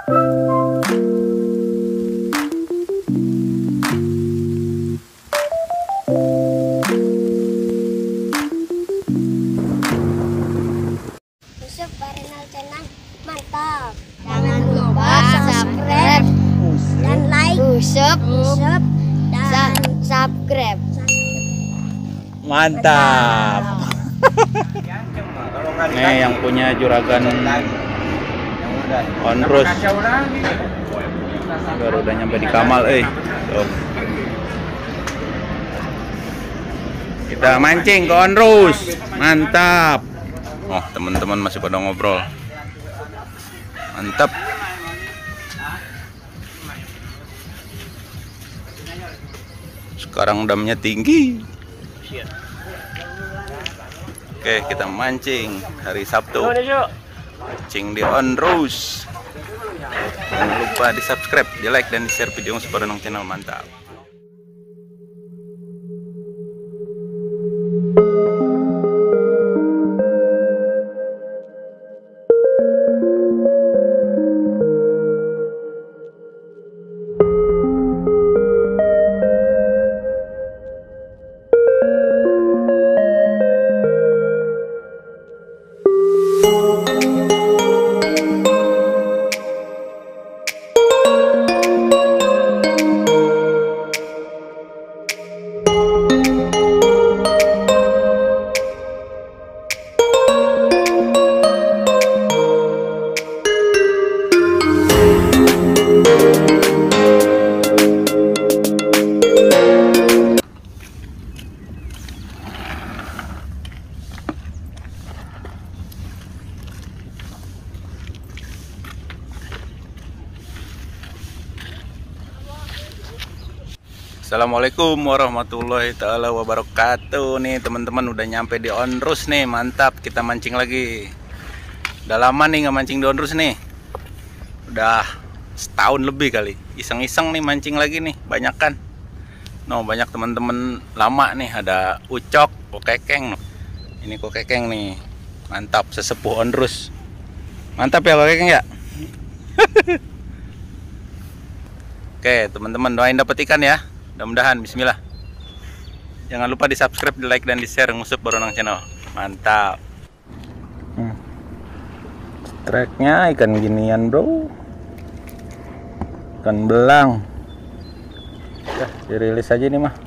Yusuf Barenal Channel, mantap. Jangan lupa subscribe dan like. Yusuf dan subscribe. Mantap. Nih yang punya juragan onrus baru udah nyampe di Kamal. Tuh. Kita mancing ke onrus. Mantap. Oh, teman-teman masih pada ngobrol. Mantap. Sekarang damnya tinggi. Oke, kita mancing hari Sabtu. Mancing di onrus. Jangan lupa di subscribe, di like dan di share video Barenal Channel. Mantap. Assalamualaikum warahmatullahi taala wabarakatuh. Nih teman-teman udah nyampe di onrus nih. Mantap, kita mancing lagi. Udah lama nih nggak mancing di onrus nih. Udah setahun lebih kali. Iseng-iseng nih mancing lagi nih. Banyak kan? No, banyak teman-teman lama nih. Ada ucok, kokekeng. Ini kokekeng nih. Mantap, sesepuh onrus. Mantap ya kokekeng ya. Oke teman-teman, doain dapet ikan ya. Mudah-mudahan, bismillah. Jangan lupa di subscribe, di like, dan di share Yusuf Barenal Channel. Mantap. Treknya ikan ginian bro. Ikan belang. Ya, dirilis aja nih mah.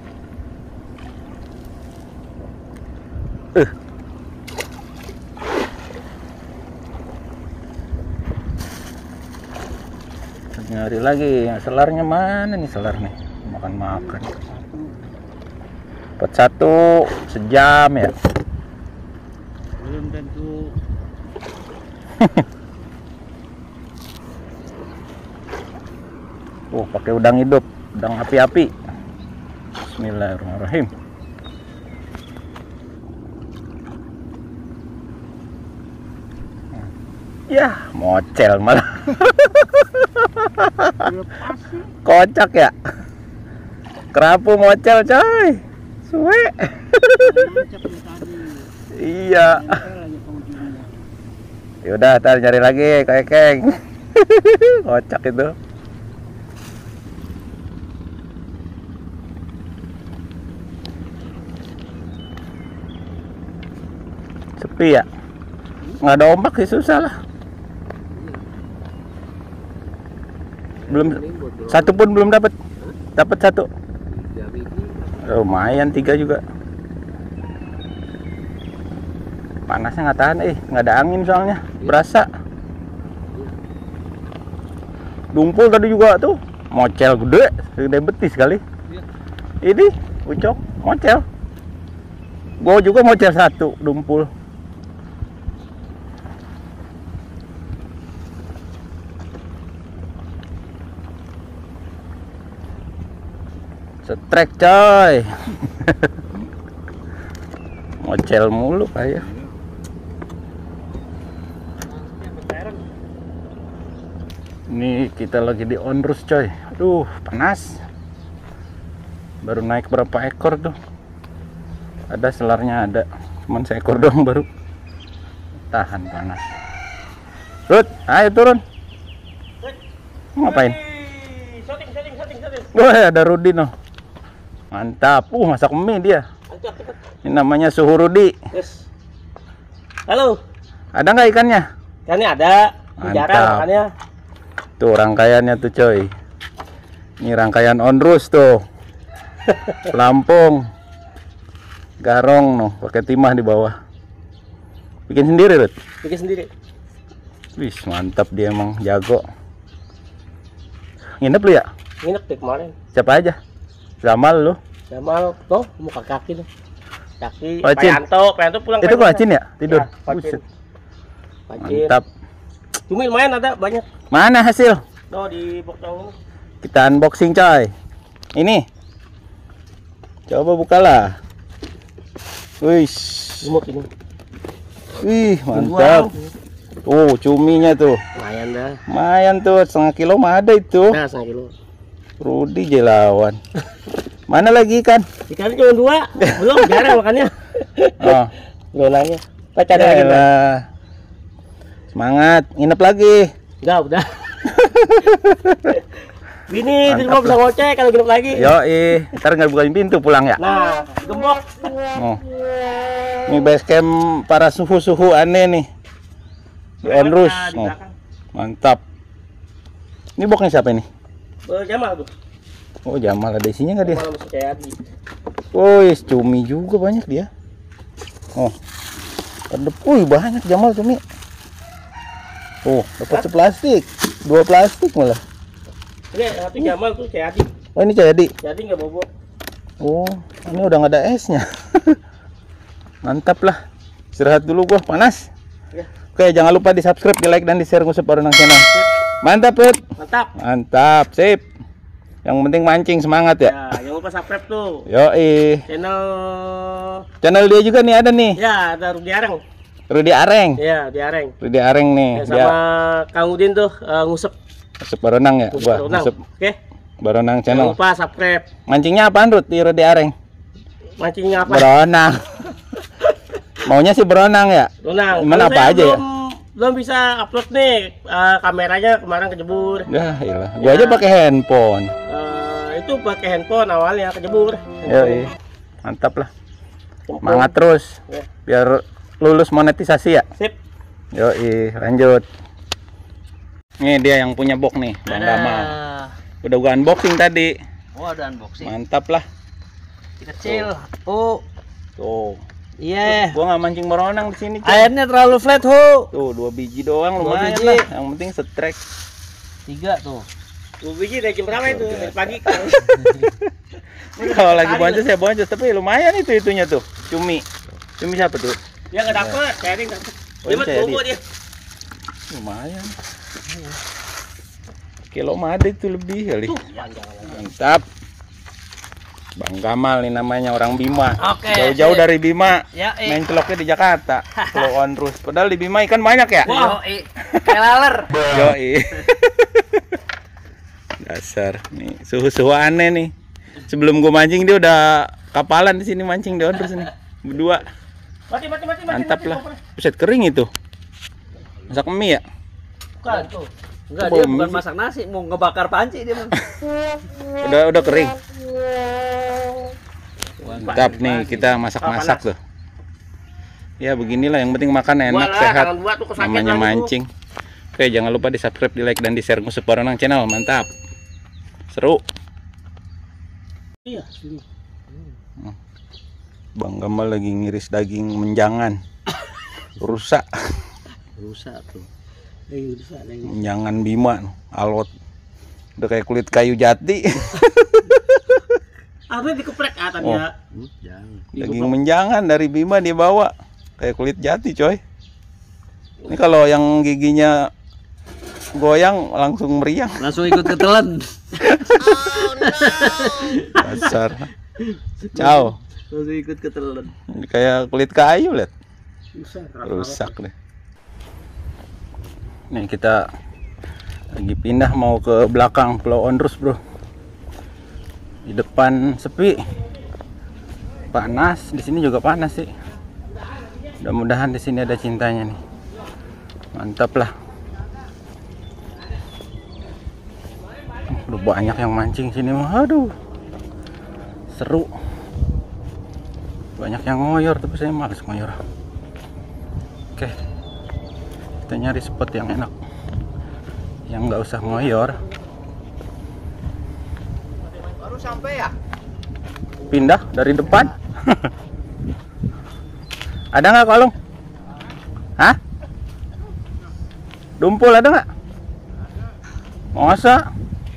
Nyari lagi. Selarnya mana nih selar nih? Makan dapat satu sejam ya, belum tentu. Pakai udang hidup, udang api-api. Bismillahirrahmanirrahim. Ya mocel malah. Kocak ya. Kerapu mocel coy. Suwe. Iya. Yaudah, ntar cari lagi kokekeng. Kocak itu. Sepi ya. Nggak ada ombak sih, susah lah. Belum satu pun belum dapat. Dapat satu. Lumayan 3 juga. Panasnya nggak tahan, nggak ada angin soalnya, berasa. Dumpul tadi juga tuh, mocel gede betis kali. Ini ucok mocel. Gua juga mocel satu, dumpul. Setrek coy. Mocel mulu kayak. Ini kita lagi di onrus coy. Aduh panas. Baru naik berapa ekor tuh. Ada selarnya ada. Cuman seekor doang baru. Tahan panas. Rut, ayo turun. Ngapain? Shooting. Wah, ada Rudi noh. Mantap. Masak mie dia. Ini namanya suhu Rudi. Yes. Halo. Ada nggak ikannya? Ikannya ada. Jarang Mantap. makannya. Tuh rangkaiannya tuh coy. Ini rangkaian onrus tuh. Lampung. Garong noh, pakai timah di bawah. Bikin sendiri, Rut? Bikin sendiri. Wih, mantap dia emang, jago. Nginep lu ya? Nginep deh kemarin. Siapa aja? Zamal lu. Jamal tuh muka kaki tuh. Kaki Pacin. Payanto pulang. Itu kok Acin ya? Tidur. Ya, Pacin. Buset. Pacin. Mantap. Cumi lumayan ada banyak. Mana hasil? Tuh di box daun. Kita unboxing coy. Ini. Coba bukalah. Wih. Gemuk ini. Wih, mantap. Cuminya tuh. Lumayan dah. Lumayan tuh, setengah kilo mah ada itu. Nah, 1 kilo. Rudi Jelawan. Mana lagi ikan? Ikannya cuma 2. Belum jarang makannya. Oh, Belum nanya. Kita cari lagi. Bang. yaelah. Semangat, nginep lagi. Enggak, udah. Bini di rumah bisa ngoceh kalau ginep lagi. Yoi, ntar nggak bukain pintu pulang ya. Nah, gembok. Oh. Ini base camp para suhu-suhu aneh nih. Di onrus. Di Oh, belakang. mantap. Ini boxnya siapa ini? Jamal tuh. Oh, Jamal, ada isinya nggak dia? Jamal masih kayak Adi. Woi, cumi juga banyak dia. Oh, ada, banyak Jamal cumi. Oh, dapat seplastik, 2 plastik malah. Ini yang satu Jamal tuh kayak Adi. Oh, ini jadi. Jadi nggak bobo. Oh, ini udah nggak ada esnya. Mantap lah. Istirahat dulu gua, panas. Ya. Oke, jangan lupa di subscribe, di like, dan di share Ngusep Baronang Channel. Mantap, Put. Mantap. Mantap, sip. Yang penting mancing, semangat ya. Ya, jangan lupa subscribe tuh. Yoi. Channel Channel dia juga nih ada nih. ya ada Rudi Areng. Rudi Areng. Ya, di Areng. Rudi Areng nih. Ya, sama Kang Udin tuh ngusep. Ngusep Baronang ya. Ngusep Baronang. Ngusep Oke. Baronang Jangan Channel. lupa subscribe. Mancingnya apaan, Rud, di Rudi Areng? Mancingnya apa? Beronang. Maunya sih beronang ya. Beronang. Gimana Kalau apa saya aja ya? Belum bisa upload nih. Kameranya kemarin kejebur. Dah, iyalah. Gua aja pakai handphone. Itu pakai handphone awalnya kejebur. Yoi. Mantap lah. Semangat terus. Ya. Biar lulus monetisasi ya. Sip. Yoi, lanjut. Nih dia yang punya box nih, Bang Gamal. Udah gua unboxing tadi. Oh, ada unboxing. Mantap lah. Kecil. Oh. Tuh. Iya. Gua nggak mancing beronang di sini. Coy. Airnya terlalu flat, Ho. Tuh, 2 biji doang 2 lumayan biji. lah. Yang penting setrek. 3 tuh. 2 biji dari jam berapa itu? Dari pagi. Kalau lagi boncos ya boncos, tapi lumayan itunya tuh. Cumi. Cumi siapa tuh? Dia nggak dapet, sharing dapet. Oh, Dia mah sharing. bobo dia. Lumayan. Kilo mah ada itu lebih kali. Jangan. Mantap. Bang Gamal nih namanya, orang Bima. Oke, Jauh-jauh sip. dari Bima. Ya, Main celoknya di Jakarta. Pulau Onrus. Padahal di Bima ikan banyak ya? Wow, kayak laler. Yoi. Dasar nih, suhu-suhu aneh nih. Sebelum gua mancing dia udah kapalan di sini mancing di Onrus nih. Berdua. Mati. Mantap lah. Buset, kering itu. Masak mie ya? Bukan tuh. Enggak, dia bukan Masak nasi, mau ngebakar panci dia mah. Udah kering. Mantap nih, kita masak-masak tuh. Ya beginilah, yang penting makan enak, sehat. Namanya mancing. Oke, jangan lupa di subscribe, di like, dan di share Ngusep Baronang Channel. Mantap. Seru. Iya. Bang Gamal lagi ngiris daging menjangan. Rusak. Rusak tuh. Rusak. Menjangan Bima, alot. Udah kayak kulit kayu jati. Apa dikeprek tadi ya? Daging menjangan dari Bima dia bawa. Kayak kulit jati, coy. Ini kalau yang giginya goyang langsung meriang. Langsung ikut ketelan. Dasar. Ciao. Langsung ikut ketelan. Kayak kulit kayu, lihat. Rusak deh. Nih kita lagi pindah mau ke belakang Pulau Onrus, bro. Di depan sepi. Panas, di sini juga panas sih. Mudah-mudahan di sini ada cintanya nih. Mantap lah. Udah banyak yang mancing sini mah. Aduh, seru. Banyak yang ngoyor tapi saya males ngoyor. Oke, kita nyari spot yang enak, yang nggak usah ngoyor. Baru sampai ya? Pindah dari depan. Ada nggak kolong? Hah? Dumpul ada nggak? Masa?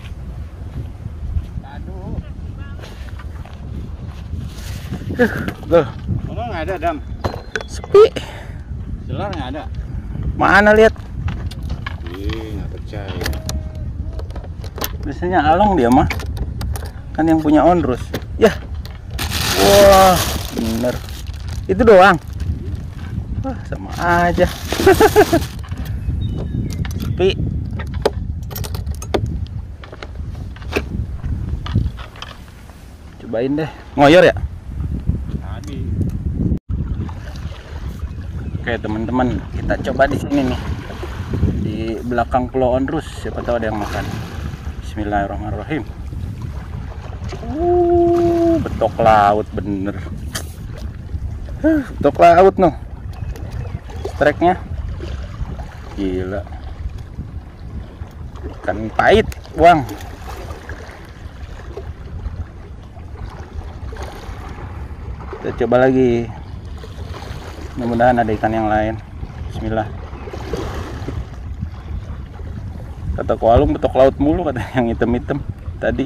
Loh, Mana nggak ada, Dam? sepi. Selar nggak ada. Mana lihat? Ih, nggak percaya. Biasanya along dia mah. Kan yang punya onrus. Yah. Wah, bener. Itu doang. Wah, sama aja. Sepi. Cobain deh. Ngoyor ya? Tadi. Oke teman-teman, kita coba di sini nih, di belakang Pulau Onrus. Siapa tahu ada yang makan. Bismillahirrahmanirrahim. Betok laut bener. Betok laut noh. Streknya gila. Ikan pahit, buang. Kita coba lagi. Mudah-mudahan ada ikan yang lain. Bismillah. Kata Koalung betok laut mulu, kata yang hitam-hitam tadi.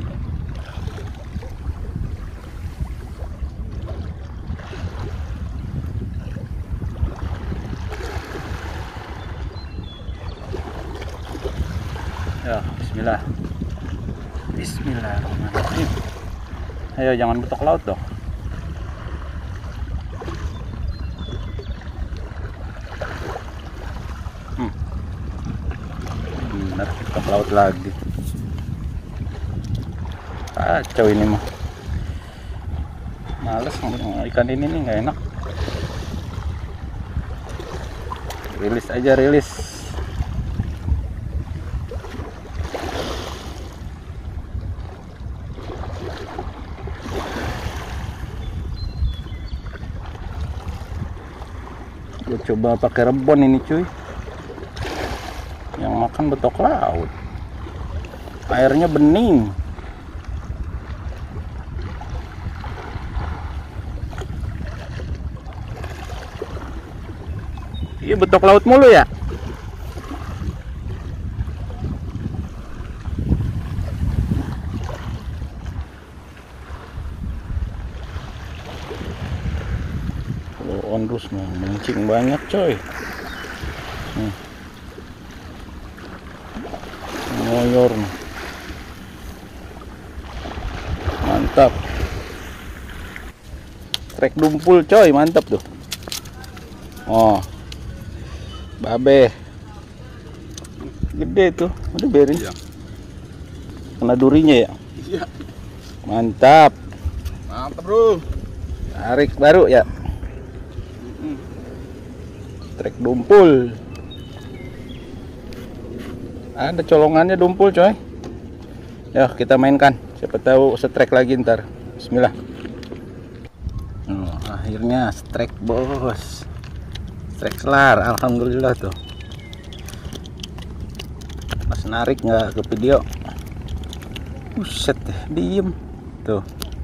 Ya, bismillah. Bismillahirrahmanirrahim. Ayo jangan betok laut dong. Bener, betok laut lagi. Kacau ini mah. Males ikan ini nih, nggak enak. Rilis aja, rilis. Gue coba pakai rebon ini cuy, yang makan betok laut, airnya bening. Iya betok laut mulu ya. Onrus mah mancing banyak coy. Ngoyor nih. Mantap. Trek dumpul coy, mantap tuh. Oh, babe gede tuh, udah berin ya. Kena durinya ya. Iya. Mantap. Mantap, Bro. Tarik baru ya. Trek dumpul. Ada colongannya dumpul coy. Ya kita mainkan. Siapa tahu setrek lagi ntar. Bismillah. Akhirnya strike bos. Strike selar. Alhamdulillah tuh. Pas narik nggak ke video. Buset deh, diem tuh.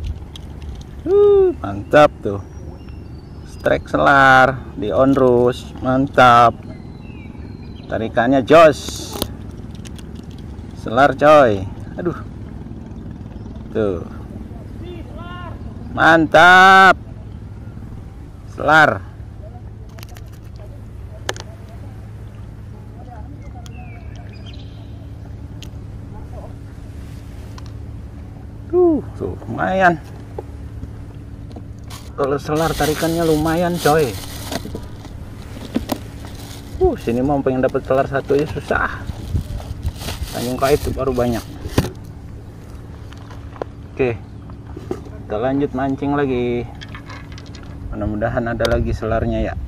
Mantap tuh. Strike selar di onrus, mantap. Tarikannya jos. Selar coy. Aduh. Tuh. Mantap. Selar. Tuh lumayan. Kalau selar tarikannya lumayan coy. Sini mau pengen dapat selar satu ya susah. Tanjung Kait itu baru banyak. Oke, kita lanjut mancing lagi. Mudah-mudahan ada lagi selarnya ya.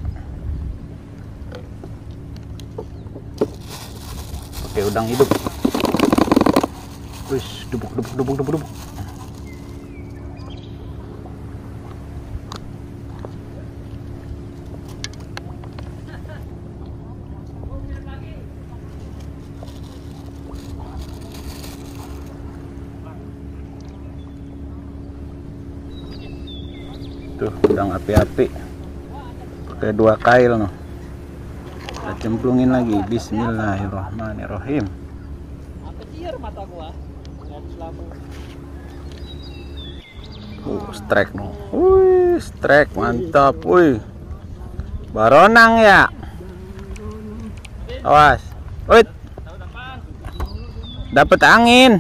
Oke, udang hidup. Wis, dubuk. Tuh, udang api-api. Pakai 2 kail noh. Kita cemplungin lagi. Bismillahirrahmanirrahim. Mata gua. Strike noh. Wih, strike mantap. Wih. Baronang ya. Awas. Wih. Dapat angin.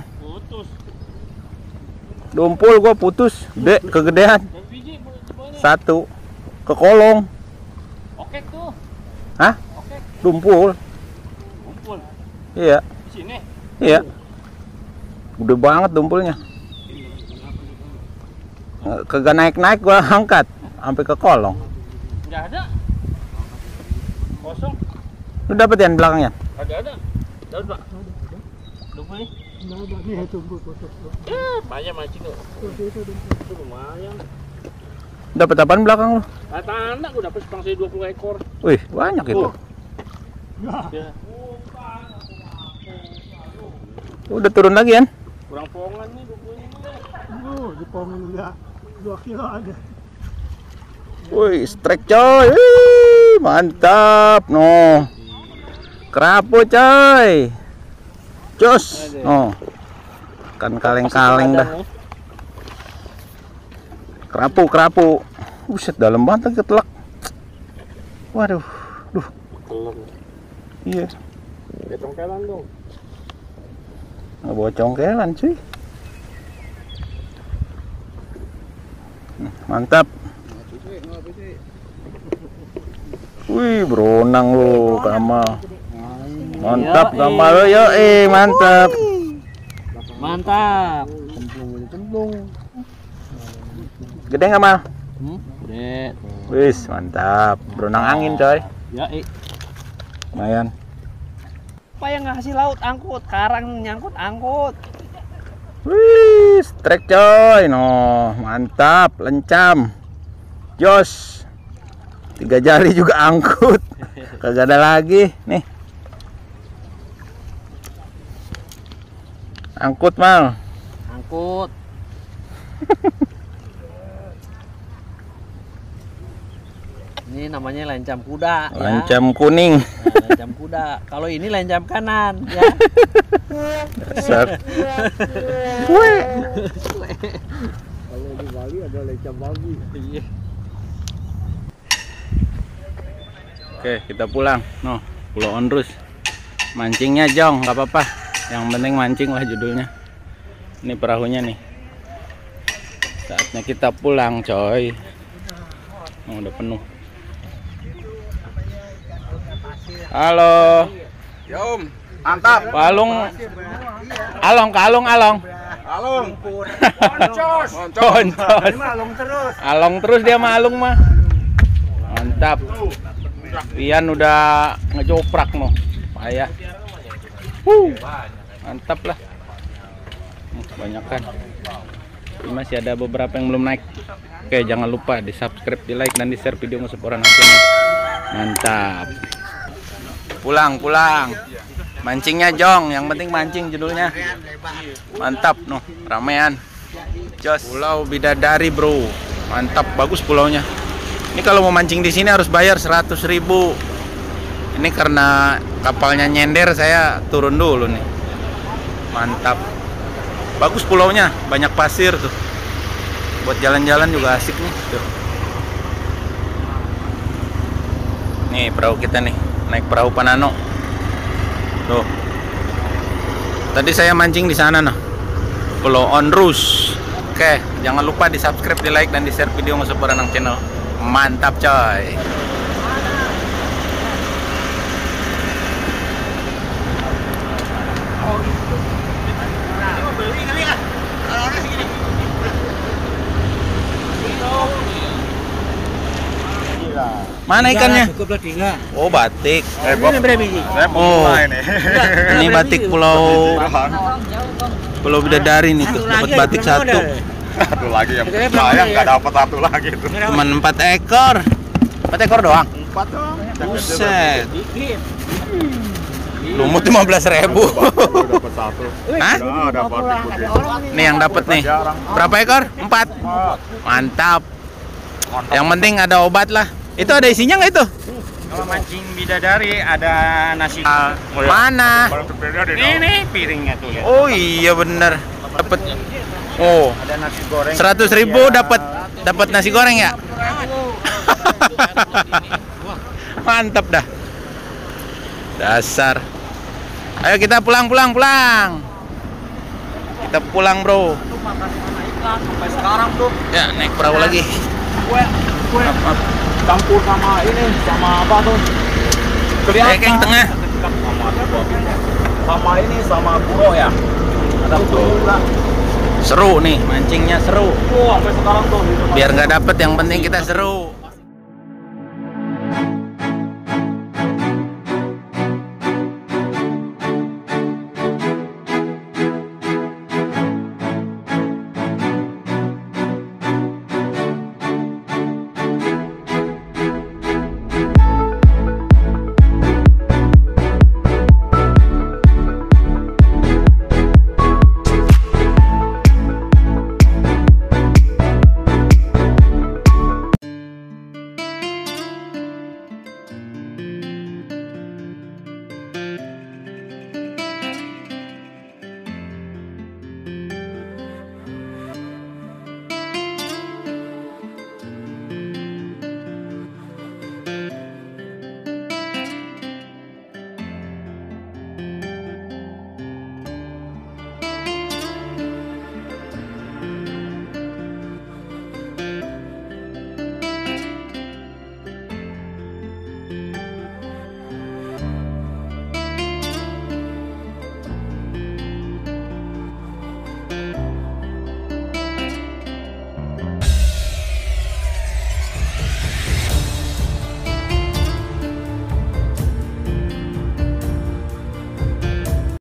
Dumpul gua putus. Gede, kegedean. 1 ke kolong. Oke tuh. Hah? Oke. Dumpul. Kumpul. Iya. Di sini. Iya. Udah banget dumpulnya. Kagak naik-naik gua angkat sampai ke kolong. Enggak ada. Kosong. Lu dapet yang belakangnya? Ada. Daun, Pak. Dumpul nih. Banyak mancing tuh. Itu lumayan. Dapat apaan belakang lu? Tanda gua dapet sepang 20 ekor. Wih, banyak itu. Ya. Udah turun lagi kan? Kurang pongan nih dumpulnya. Di pongan udah 2 kilo ada. Wih, strike coy. Wih, mantap. No. Kerapu coy. Jos. No. Kan kaleng-kaleng dah. Kerapu. Buset, dalam banget ketelak. Waduh. Duh. Telur. Iya. Congkelan dong. Nggak bawa congkelan cuy. Mantap. Wih, beronang lo Kamal. Mantap Kamal lo, yo mantap. Mantap. Gede nggak Mal? Gede. Wis, mantap. Beronang angin coy. Ya, Lumayan. apa yang ngasih laut angkut, karang nyangkut angkut. Wih, strike coy. No, mantap, lencam. Jos. 3 jari juga angkut. Kagak ada lagi nih. Angkut Mal. Angkut. Ini namanya lencam kuda. Lencam kuning. Ya, lencam kuda. Kalau ini lencam kanan, ya. Dasar. Weh. Kalau di Bali ada lencam babi. Iya. Oke, kita pulang. No, Pulau Onrus. Mancingnya jong, nggak apa-apa. Yang penting mancing lah judulnya. Ini perahunya nih. Saatnya kita pulang, coy. Oh, udah penuh. Halo. Om, mantap. Palung. Along. Poncos. Poncos. Along terus dia mah alung mah. Mantap. Pian udah ngejoprak noh. Payah. Mantap lah. Kebanyakan. Ini masih ada beberapa yang belum naik. Oke, jangan lupa di subscribe, di like, dan di share video musuh orang nanti. Mantap. Pulang. Mancingnya jong, yang penting mancing judulnya. Mantap noh, ramean. Jos. Pulau Bidadari bro, mantap, bagus pulaunya. Ini kalau mau mancing di sini harus bayar 100.000. Ini karena kapalnya nyender, saya turun dulu nih. Mantap, bagus pulaunya, banyak pasir tuh. Buat jalan-jalan juga asik nih. Tuh. Nih perahu kita nih, naik perahu Panano. Tuh. Tadi saya mancing di sana nah. Pulau Onrus. Oke, jangan lupa di subscribe, di like, dan di share video musuh Perenang channel. Mantap coy. Mana ikannya? Cukup lah 3. Oh, batik. Ini berapa biji? Oh, ini batik pulau Pulau Bidadari nih tuh, dapat batik satu. Satu lagi yang sayang nggak dapat satu lagi tuh. Cuman 4 ekor. 4 ekor doang. 4 dong. Buset. Lumut 15.000. Dapat satu. Hah? Udah dapat ikutin. Nih yang dapat nih. Berapa ekor? 4. Mantap. Yang penting ada obat lah. Itu ada isinya nggak itu? Kalau mancing bidadari ada nasi. Mana? Ini piringnya tuh lihat. Oh iya bener. Dapat. Oh, Ada nasi goreng. 100.000 dapat nasi goreng ya? Mantap dah. Dasar. Ayo kita pulang. Kita pulang, bro. Sampai sekarang tuh Ya, naik perahu lagi. kue campur sama ini sama apa tuh? Kayak yang tengah. Sama ini sama kuro ya. Ada kuro juga. Seru nih, mancingnya seru. Sampai sekarang tuh. Biar nggak dapet, yang penting kita seru.